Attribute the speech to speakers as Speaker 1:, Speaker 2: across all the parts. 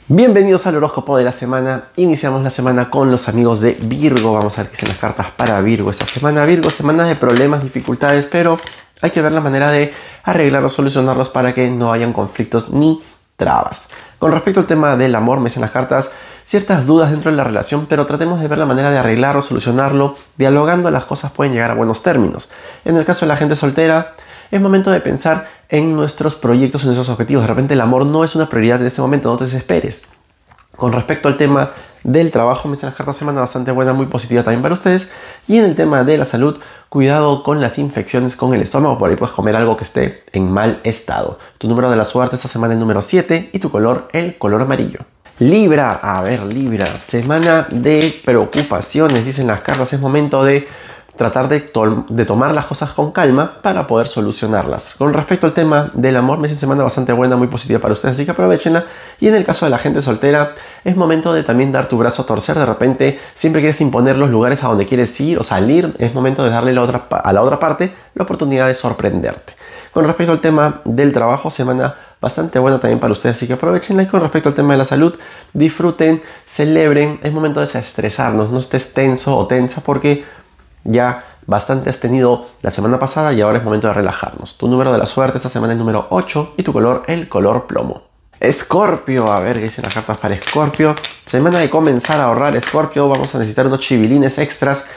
Speaker 1: Bienvenidos al horóscopo de la semana. Iniciamos la semana con los amigos de Virgo. Vamos a ver qué dicen las cartas para Virgo esta semana. Virgo, semana de problemas, dificultades, pero hay que ver la manera de arreglarlos, solucionarlos para que no hayan conflictos ni trabas. Con respecto al tema del amor, me dicen las cartas ciertas dudas dentro de la relación, pero tratemos de ver la manera de arreglarlo, solucionarlo. Dialogando las cosas pueden llegar a buenos términos. En el caso de la gente soltera, es momento de pensar en nuestros proyectos, en nuestros objetivos. De repente el amor no es una prioridad en este momento, no te desesperes. Con respecto al tema del trabajo, me dicen las cartas semana bastante buena, muy positiva también para ustedes. Y en el tema de la salud, cuidado con las infecciones con el estómago, por ahí puedes comer algo que esté en mal estado. Tu número de la suerte esta semana es el número 7 y tu color el color amarillo. Libra, a ver Libra, semana de preocupaciones, dicen las cartas, es momento de tratar de tomar las cosas con calma para poder solucionarlas. Con respecto al tema del amor, me dicen semana bastante buena, muy positiva para ustedes, así que aprovechenla. Y en el caso de la gente soltera, es momento de también dar tu brazo a torcer. De repente, siempre quieres imponer los lugares a donde quieres ir o salir, es momento de darle a la otra parte la oportunidad de sorprenderte. Con respecto al tema del trabajo, semana bastante buena también para ustedes, así que aprovechenla. Y con respecto al tema de la salud, disfruten, celebren, es momento de desestresarnos, no estés tenso o tensa porque ya bastante has tenido la semana pasada y ahora es momento de relajarnos. Tu número de la suerte esta semana es el número 8 y tu color el color plomo. Escorpio, a ver qué dicen las cartas para Escorpio. Semana de comenzar a ahorrar, Escorpio. Vamos a necesitar unos chivilines extras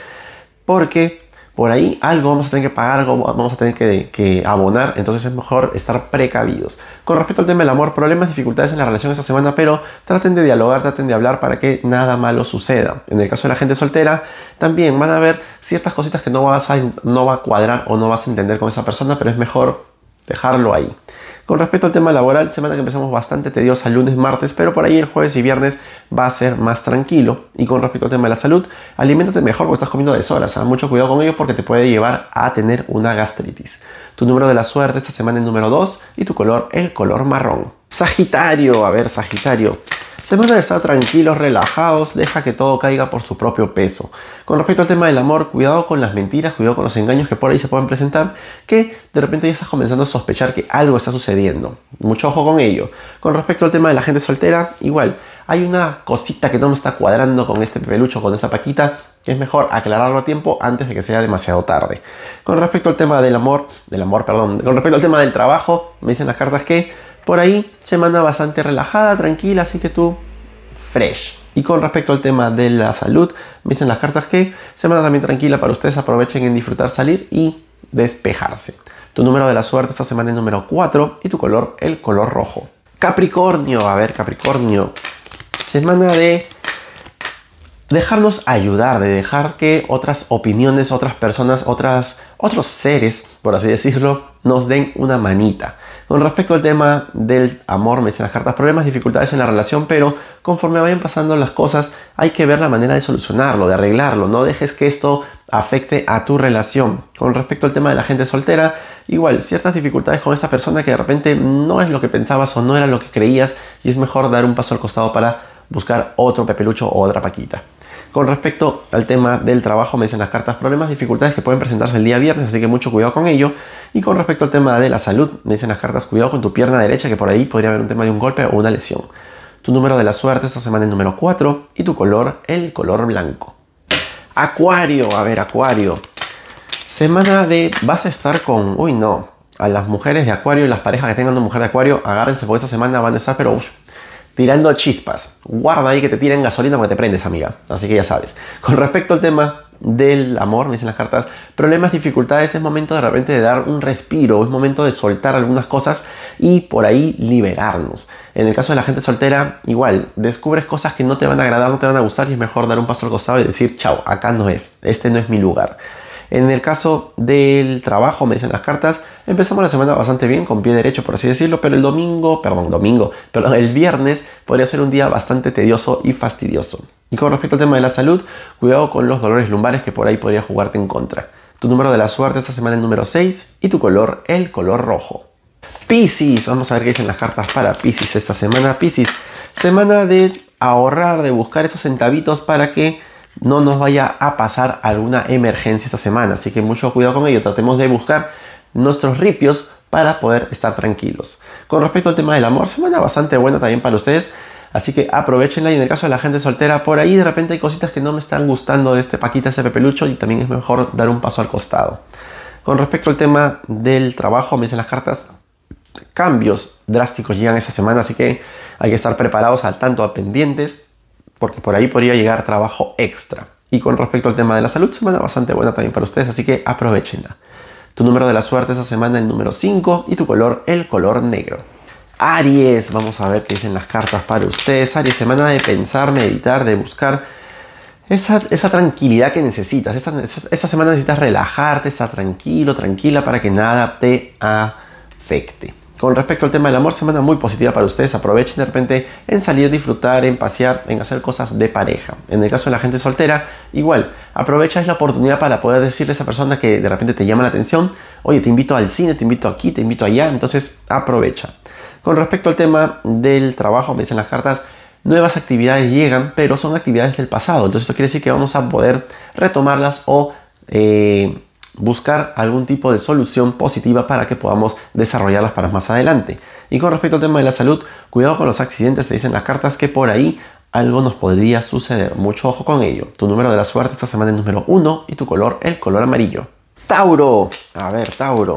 Speaker 1: porque por ahí algo vamos a tener que pagar, algo vamos a tener que abonar, entonces es mejor estar precavidos. Con respecto al tema del amor, problemas, dificultades en la relación esta semana, pero traten de dialogar, traten de hablar para que nada malo suceda. En el caso de la gente soltera, también van a haber ciertas cositas que no va a cuadrar o no vas a entender con esa persona, pero es mejor dejarlo ahí. Con respecto al tema laboral, semana que empezamos bastante tediosa lunes, martes, pero por ahí el jueves y viernes va a ser más tranquilo. Y con respecto al tema de la salud, aliméntate mejor porque estás comiendo a deshoras. Mucho cuidado con ello porque te puede llevar a tener una gastritis. Tu número de la suerte esta semana es el número 2 y tu color el color marrón. Sagitario, a ver Sagitario. Semana de estar tranquilos, relajados, deja que todo caiga por su propio peso. Con respecto al tema del amor, cuidado con las mentiras, cuidado con los engaños que por ahí se pueden presentar, que de repente ya estás comenzando a sospechar que algo está sucediendo. Mucho ojo con ello. Con respecto al tema de la gente soltera, igual, hay una cosita que no me está cuadrando con este pelucho, con esta paquita, que es mejor aclararlo a tiempo antes de que sea demasiado tarde. Con respecto al tema con respecto al tema del trabajo, me dicen las cartas que por ahí, semana bastante relajada, tranquila, así que tú, fresh. Y con respecto al tema de la salud, me dicen las cartas que semana también tranquila para ustedes, aprovechen en disfrutar, salir y despejarse. Tu número de la suerte esta semana es el número 4 y tu color el color rojo. Capricornio, a ver Capricornio, semana de dejarnos ayudar, de dejar que otras opiniones, otras personas, otros seres, por así decirlo, nos den una manita. Con respecto al tema del amor, me dicen las cartas, problemas, dificultades en la relación, pero conforme vayan pasando las cosas, hay que ver la manera de solucionarlo, de arreglarlo. No dejes que esto afecte a tu relación. Con respecto al tema de la gente soltera, igual, ciertas dificultades con esta persona que de repente no es lo que pensabas o no era lo que creías y es mejor dar un paso al costado para buscar otro pepelucho o otra paquita. Con respecto al tema del trabajo, me dicen las cartas problemas, dificultades que pueden presentarse el día viernes, así que mucho cuidado con ello. Y con respecto al tema de la salud, me dicen las cartas cuidado con tu pierna derecha, que por ahí podría haber un tema de un golpe o una lesión. Tu número de la suerte esta semana es el número 4 y tu color el color blanco. Acuario, a ver Acuario. Semana de vas a estar con, a las mujeres de Acuario y las parejas que tengan una mujer de Acuario, agárrense porque esta semana van a estar pero tirando chispas. Guarda ahí que te tiren gasolina porque te prendes, amiga. Así que ya sabes. Con respecto al tema del amor, me dicen las cartas, problemas, dificultades, es momento de repente de dar un respiro, es momento de soltar algunas cosas y por ahí liberarnos. En el caso de la gente soltera, igual, descubres cosas que no te van a agradar, no te van a gustar y es mejor dar un paso al costado y decir, chao, acá no es, este no es mi lugar. En el caso del trabajo, me dicen las cartas, empezamos la semana bastante bien, con pie derecho por así decirlo, pero el viernes podría ser un día bastante tedioso y fastidioso. Y con respecto al tema de la salud, cuidado con los dolores lumbares que por ahí podría jugarte en contra. Tu número de la suerte esta semana es el número 6 y tu color el color rojo. Piscis, vamos a ver qué dicen las cartas para Piscis esta semana. Piscis, semana de ahorrar, de buscar esos centavitos para que no nos vaya a pasar alguna emergencia esta semana. Así que mucho cuidado con ello. Tratemos de buscar nuestros ripios para poder estar tranquilos. Con respecto al tema del amor, semana bastante buena también para ustedes. Así que aprovechenla. Y en el caso de la gente soltera, por ahí de repente hay cositas que no me están gustando de este Paquita, ese Pepelucho, y también es mejor dar un paso al costado. Con respecto al tema del trabajo, me dicen las cartas, cambios drásticos llegan esta semana, así que hay que estar preparados, al tanto, pendientes, porque por ahí podría llegar trabajo extra. Y con respecto al tema de la salud, semana bastante buena también para ustedes, así que aprovechenla. Tu número de la suerte esta semana, el número 5, y tu color, el color negro. Aries, vamos a ver qué dicen las cartas para ustedes. Aries, semana de pensar, meditar, de buscar esa tranquilidad que necesitas. Esta semana necesitas relajarte, estar tranquilo, tranquila, para que nada te afecte. Con respecto al tema del amor, semana muy positiva para ustedes. Aprovechen de repente en salir, disfrutar, en pasear, en hacer cosas de pareja. En el caso de la gente soltera, igual, aprovecha la oportunidad para poder decirle a esa persona que de repente te llama la atención: oye, te invito al cine, te invito aquí, te invito allá. Entonces aprovecha. Con respecto al tema del trabajo, me dicen las cartas, nuevas actividades llegan, pero son actividades del pasado. Entonces esto quiere decir que vamos a poder retomarlas o buscar algún tipo de solución positiva para que podamos desarrollarlas para más adelante. Y con respecto al tema de la salud, cuidado con los accidentes. Te dicen las cartas que por ahí algo nos podría suceder. Mucho ojo con ello. Tu número de la suerte esta semana es el número 1 y tu color, el color amarillo. Tauro. A ver, Tauro.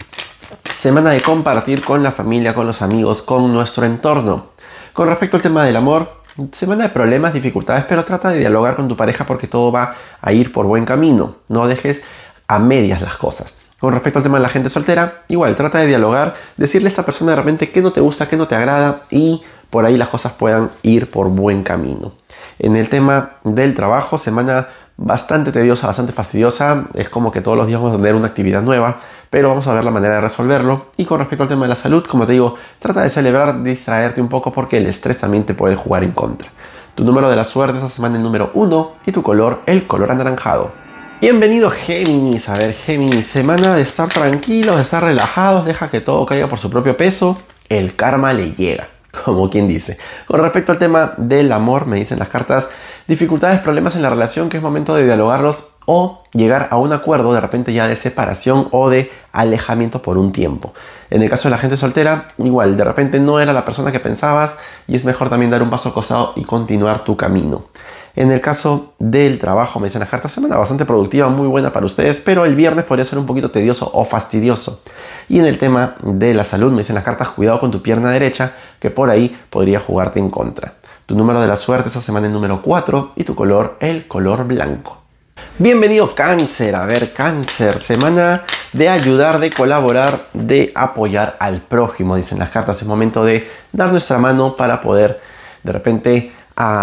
Speaker 1: Semana de compartir con la familia, con los amigos, con nuestro entorno. Con respecto al tema del amor, semana de problemas, dificultades, pero trata de dialogar con tu pareja porque todo va a ir por buen camino. No dejes a medias las cosas. Con respecto al tema de la gente soltera, igual, trata de dialogar, decirle a esta persona de repente qué no te gusta, qué no te agrada, y por ahí las cosas puedan ir por buen camino. En el tema del trabajo, semana bastante tediosa, bastante fastidiosa. Es como que todos los días vamos a tener una actividad nueva, pero vamos a ver la manera de resolverlo. Y con respecto al tema de la salud, como te digo, trata de celebrar, distraerte un poco, porque el estrés también te puede jugar en contra. Tu número de la suerte esta semana es el número 1 y tu color, el color anaranjado. Bienvenido Géminis. A ver, Géminis, semana de estar tranquilos, de estar relajados, deja que todo caiga por su propio peso, el karma le llega, como quien dice. Con respecto al tema del amor, me dicen las cartas, dificultades, problemas en la relación, que es momento de dialogarlos o llegar a un acuerdo de repente ya de separación o de alejamiento por un tiempo. En el caso de la gente soltera, igual, de repente no era la persona que pensabas y es mejor también dar un paso al costado y continuar tu camino. En el caso del trabajo, me dicen las cartas, semana bastante productiva, muy buena para ustedes, pero el viernes podría ser un poquito tedioso o fastidioso. Y en el tema de la salud, me dicen las cartas, cuidado con tu pierna derecha, que por ahí podría jugarte en contra. Tu número de la suerte esta semana es el número 4 y tu color, el color blanco. Bienvenido Cáncer. A ver, Cáncer, semana de ayudar, de colaborar, de apoyar al prójimo, dicen las cartas. Es momento de dar nuestra mano para poder de repente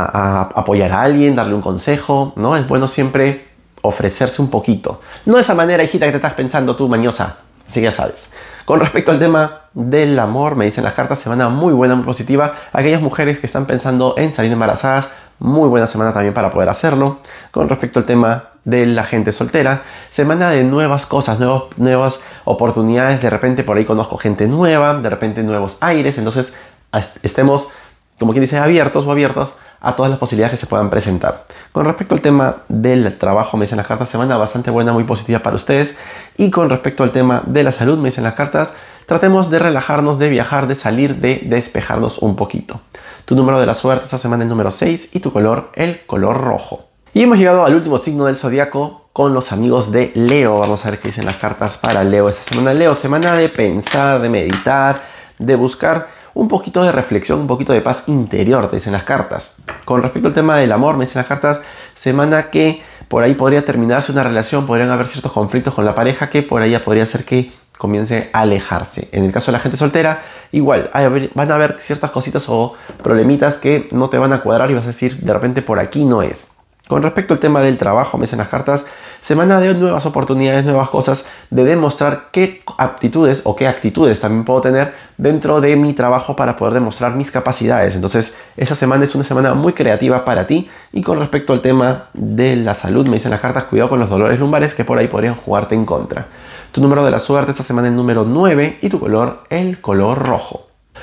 Speaker 1: a apoyar a alguien, darle un consejo, ¿no? Es bueno siempre ofrecerse un poquito. No de esa manera, hijita, que te estás pensando tú, mañosa. Así que ya sabes. Con respecto al tema del amor, me dicen las cartas, semana muy buena, muy positiva. Aquellas mujeres que están pensando en salir embarazadas, muy buena semana también para poder hacerlo. Con respecto al tema de la gente soltera, semana de nuevas cosas, nuevas oportunidades. De repente por ahí conozco gente nueva, de repente nuevos aires. Entonces estemos, como quien dice, abiertos o abiertos a todas las posibilidades que se puedan presentar. Con respecto al tema del trabajo, me dicen las cartas, semana bastante buena, muy positiva para ustedes. Y con respecto al tema de la salud, me dicen las cartas, tratemos de relajarnos, de viajar, de salir, de despejarnos un poquito. Tu número de la suerte esta semana es el número 6 y tu color, el color rojo. Y hemos llegado al último signo del zodiaco con los amigos de Leo. Vamos a ver qué dicen las cartas para Leo esta semana. Leo, semana de pensar, de meditar, de buscar un poquito de reflexión, un poquito de paz interior, te dicen las cartas. Con respecto al tema del amor, me dicen las cartas, semana que por ahí podría terminarse una relación, podrían haber ciertos conflictos con la pareja que por ahí ya podría ser que comience a alejarse. En el caso de la gente soltera, igual, van a haber ciertas cositas o problemitas que no te van a cuadrar y vas a decir, de repente por aquí no es. Con respecto al tema del trabajo, me dicen las cartas, semana de nuevas oportunidades, nuevas cosas, de demostrar qué aptitudes o qué actitudes también puedo tener dentro de mi trabajo para poder demostrar mis capacidades. Entonces, esa semana es una semana muy creativa para ti. Y con respecto al tema de la salud, me dicen las cartas, cuidado con los dolores lumbares que por ahí podrían jugarte en contra. Tu número de la suerte esta semana es el número 9 y tu color, el color rojo.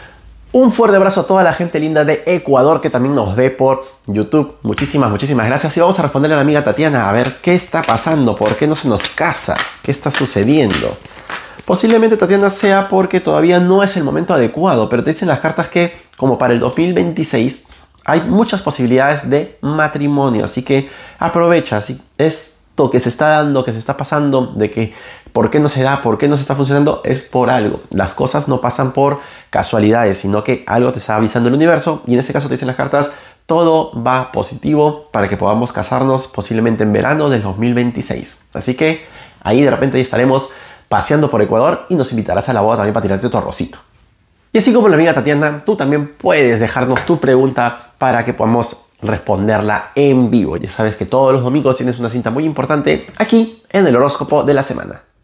Speaker 1: Un fuerte abrazo a toda la gente linda de Ecuador que también nos ve por YouTube. Muchísimas gracias. Y vamos a responderle a la amiga Tatiana a ver qué está pasando, por qué no se nos casa, qué está sucediendo. Posiblemente, Tatiana, sea porque todavía no es el momento adecuado, pero te dicen las cartas que, como para el 2026, hay muchas posibilidades de matrimonio, así que aprovecha. Si esto que se está dando, que se está pasando, de que por qué no se da, por qué no se está funcionando, es por algo. Las cosas no pasan por casualidades, sino que algo te está avisando el universo, y en este caso te dicen las cartas, todo va positivo para que podamos casarnos posiblemente en verano del 2026. Así que ahí de repente ya estaremos paseando por Ecuador y nos invitarás a la boda también para tirarte tu arrocito. Y así como la amiga Tatiana, tú también puedes dejarnos tu pregunta para que podamos responderla en vivo. Ya sabes que todos los domingos tienes una cinta muy importante aquí en el horóscopo de la semana.